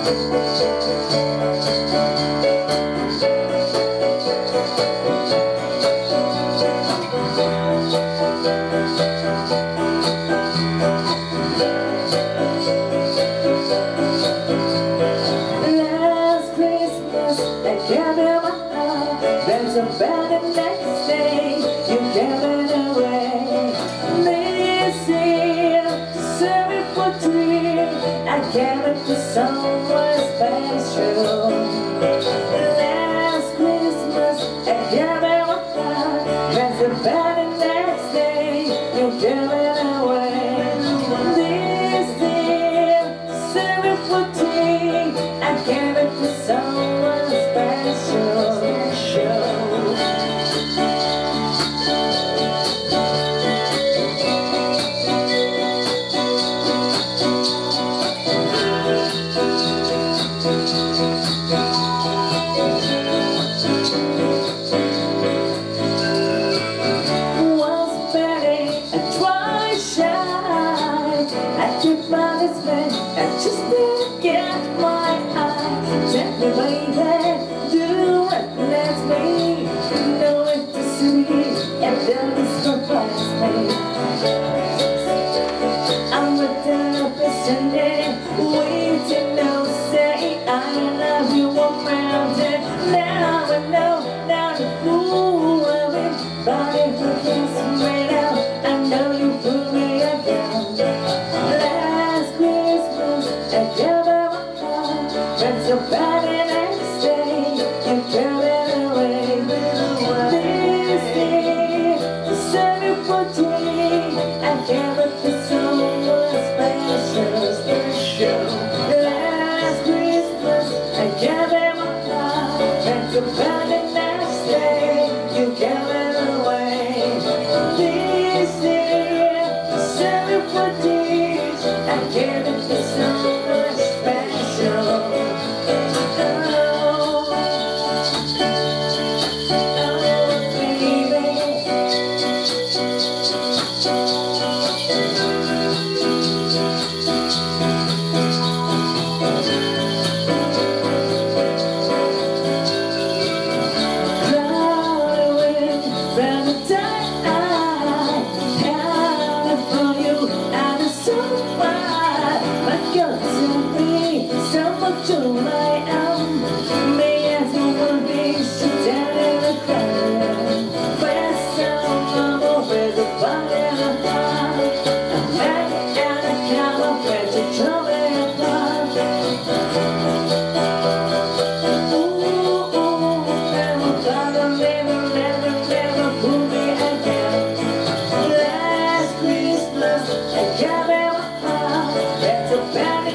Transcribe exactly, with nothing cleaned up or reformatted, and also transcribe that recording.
But the next day you gave it away. This year, sorry for dream, I gave it to someone special. Last Christmas I gave it my heart, but the next day you gave it away. This year, sorry for dream, I gave it to someone special. I just didn't get my eyes. Tell me, baby, do what lets me know it to see, and don't surprise me. I'm with the person waiting now, say I love you around it. Now I know, now the fool of it, but if I can't right out, I know you fool me again. So bad the next day, you threw it away. This day, the sunny for day, I gave it to someone special, special. Last Christmas, I gave it my heart, and so bad the next day, you gave it away. This day, the sunny for day, I gave it to someone special. Bad